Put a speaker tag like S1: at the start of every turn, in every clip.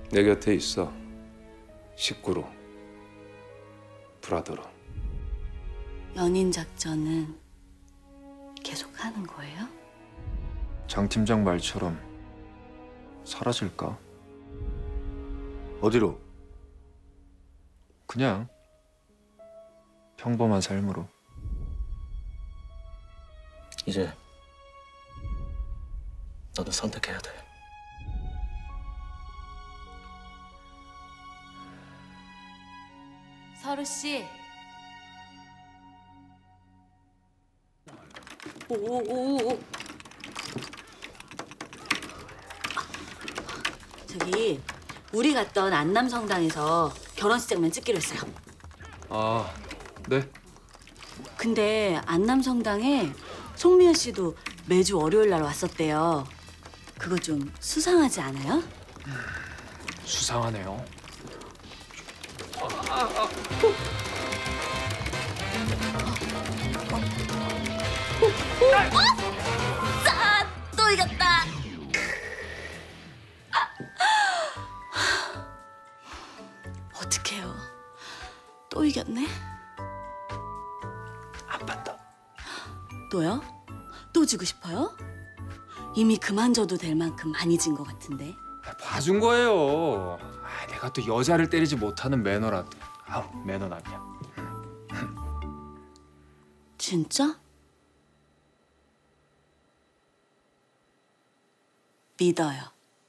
S1: 내 곁에 있어. 식구로, 브라더로.
S2: 연인 작전은 계속 하는 거예요?
S3: 장 팀장 말처럼 사라질까?
S4: 어디로?
S3: 그냥 평범한 삶으로.
S5: 이제 너도 선택해야 돼.
S2: 서루 씨. 오오오오. 저기 우리 갔던 안남성당에서 결혼식 장면 찍기로 했어요.
S3: 아, 네.
S2: 근데 안남성당에 송미연 씨도 매주 월요일 날 왔었대요. 그거 좀 수상하지 않아요?
S3: 수상하네요.
S2: 또 이겼다. 어떡해요. 또 이겼네.
S3: 한 판 더.
S2: 또요? 또 지고 싶어요? 이미 그만 져도 될 만큼 많이 진 것 같은데.
S3: 봐준 거예요. 내가 또 여자를 때리지 못하는 매너라도. 매너남이야.
S2: 진짜? 믿어요.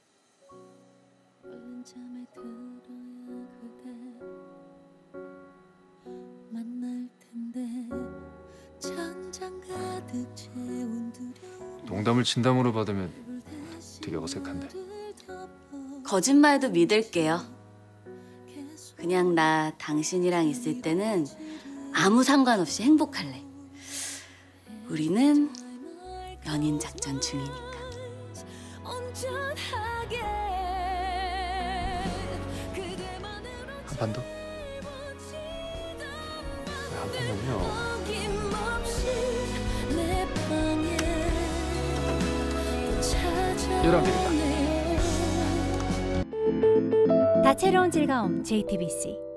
S3: 농담을 진담으로 받으면 되게 어색한데.
S2: 거짓말도 믿을게요. 그냥 나 당신이랑 있을 때는 아무 상관없이 행복할래. 우리는 연인 작전 중이니까.
S3: 한 판 더? 한 판만요.
S6: 다채로운 즐거움 JTBC